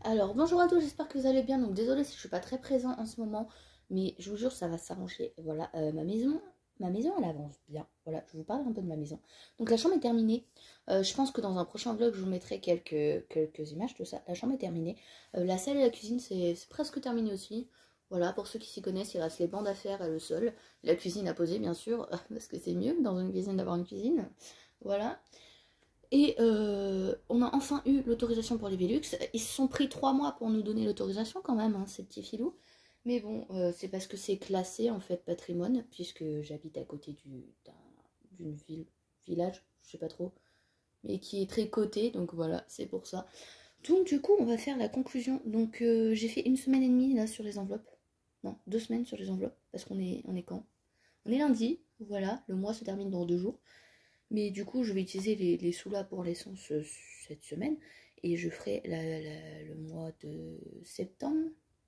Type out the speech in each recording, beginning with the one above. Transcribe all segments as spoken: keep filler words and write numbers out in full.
Alors bonjour à tous, j'espère que vous allez bien. Donc désolée si je suis pas très présent en ce moment, mais je vous jure ça va s'arranger. Voilà, euh, ma maison, ma maison elle avance bien. Voilà, je vous parle un peu de ma maison. Donc la chambre est terminée. Euh, je pense que dans un prochain vlog je vous mettrai quelques, quelques images de ça. La chambre est terminée. Euh, la salle et la cuisine c'est presque terminé aussi. Voilà, pour ceux qui s'y connaissent, il reste les bancs à faire et le sol. La cuisine à poser bien sûr, parce que c'est mieux dans une cuisine d'avoir une cuisine. Voilà. Et euh, on a enfin eu l'autorisation pour les Velux. Ils se sont pris trois mois pour nous donner l'autorisation quand même, hein, ces petits filous. Mais bon, euh, c'est parce que c'est classé en fait patrimoine, puisque j'habite à côté du, d'une ville, village, je sais pas trop, mais qui est très coté, donc voilà, c'est pour ça. Donc du coup, on va faire la conclusion. Donc euh, j'ai fait une semaine et demie là sur les enveloppes. Non, deux semaines sur les enveloppes, parce qu'on est, on est quand? On est lundi, voilà, le mois se termine dans deux jours. Mais du coup, je vais utiliser les, les sous là pour l'essence euh, cette semaine. Et je ferai la, la, le mois de septembre.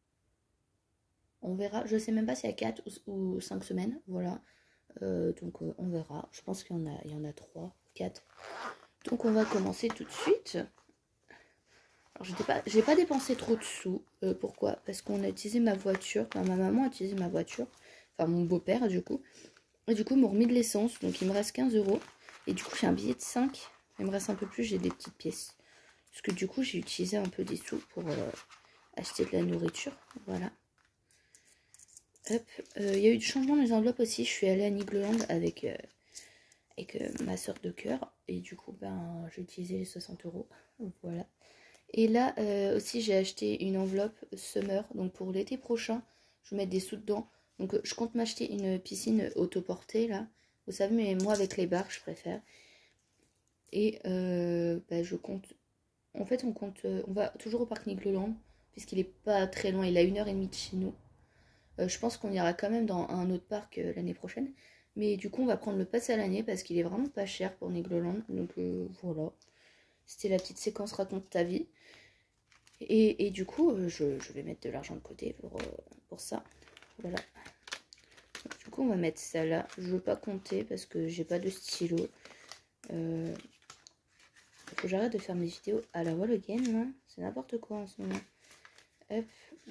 On verra. Je sais même pas s'il y a quatre ou, ou cinq semaines. Voilà. Euh, donc euh, on verra. Je pense qu'il y en a, il y en a trois, quatre. Donc on va commencer tout de suite. Alors j'ai pas, j'ai pas dépensé trop de sous. Euh, pourquoi? Parce qu'on a utilisé ma voiture. Enfin, ma maman a utilisé ma voiture. Enfin mon beau-père du coup. Et du coup ils m'ont remis de l'essence. Donc il me reste quinze euros. Et du coup, j'ai un billet de cinq. Il me reste un peu plus, j'ai des petites pièces. Parce que du coup, j'ai utilisé un peu des sous pour euh, acheter de la nourriture. Voilà. Hop. Euh, il y a eu du changement dans les enveloppes aussi. Je suis allée à Nigloland avec, euh, avec euh, ma soeur de cœur. Et du coup, ben, j'ai utilisé les soixante euros. Voilà. Et là euh, aussi, j'ai acheté une enveloppe Summer. Donc pour l'été prochain, je vais mettre des sous dedans. Donc euh, je compte m'acheter une piscine autoportée là. Vous savez, mais moi avec les barres, je préfère. Et euh, bah, je compte. En fait, on compte. Euh, on va toujours au parc Nigloland, puisqu'il est pas très loin. Il a une heure et demie de chez nous. Euh, je pense qu'on ira quand même dans un autre parc euh, l'année prochaine. Mais du coup, on va prendre le pass à l'année parce qu'il est vraiment pas cher pour Nigloland. Donc euh, voilà. C'était la petite séquence raconte ta vie. Et, et du coup, euh, je, je vais mettre de l'argent de côté pour, euh, pour ça. Voilà. Donc, du coup, on va mettre ça là. Je veux pas compter parce que j'ai pas de stylo. Euh, Faut que j'arrête de faire mes vidéos à la wall again, c'est n'importe quoi en ce moment. Hop.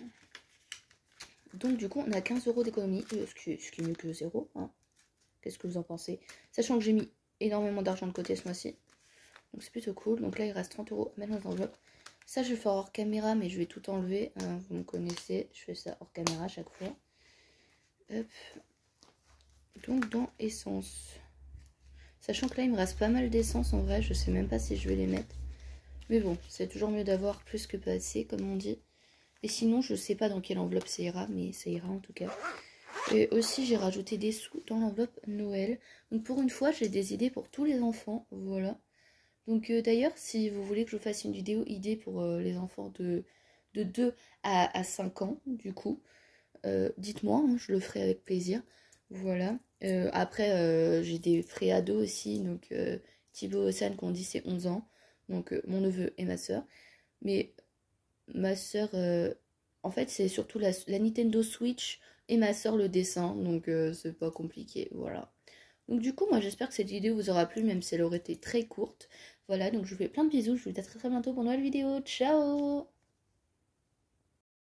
Donc du coup, on a quinze euros d'économie, ce qui, ce qui est mieux que zéro. Hein. Qu'est-ce que vous en pensez? Sachant que j'ai mis énormément d'argent de côté ce mois-ci. Donc c'est plutôt cool. Donc là, il reste trente euros à mettre dans l'enveloppe. Ça, je vais faire hors caméra, mais je vais tout enlever. Hein, vous me connaissez, je fais ça hors caméra à chaque fois. Hop. Donc dans essence. Sachant que là, il me reste pas mal d'essence en vrai. Je sais même pas si je vais les mettre. Mais bon, c'est toujours mieux d'avoir plus que pas assez, comme on dit. Et sinon, je sais pas dans quelle enveloppe ça ira, mais ça ira en tout cas. Et aussi, j'ai rajouté des sous dans l'enveloppe Noël. Donc pour une fois, j'ai des idées pour tous les enfants, voilà. Donc euh, d'ailleurs, si vous voulez que je fasse une vidéo idée pour euh, les enfants de, de deux à, à cinq ans, du coup, euh, dites-moi, hein, je le ferai avec plaisir. Voilà. Euh, après, euh, j'ai des préados aussi, donc euh, Thibaut Océane, qu'on dit c'est onze ans. Donc euh, mon neveu et ma soeur. Mais ma soeur, euh, en fait, c'est surtout la, la Nintendo Switch et ma soeur le dessin, donc euh, c'est pas compliqué, voilà. Donc du coup, moi j'espère que cette vidéo vous aura plu, même si elle aurait été très courte. Voilà, donc je vous fais plein de bisous, je vous dis à très très bientôt pour une nouvelle vidéo, ciao!